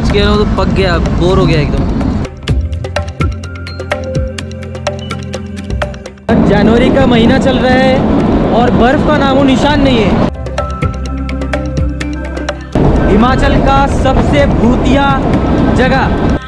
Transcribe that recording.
आज कह रहा हूँ तो पक गया, बोर हो गया एकदम। जनवरी का महीना चल रहा है और बर्फ का नामो निशान नहीं है। हिमाचल का सबसे भूतिया जगह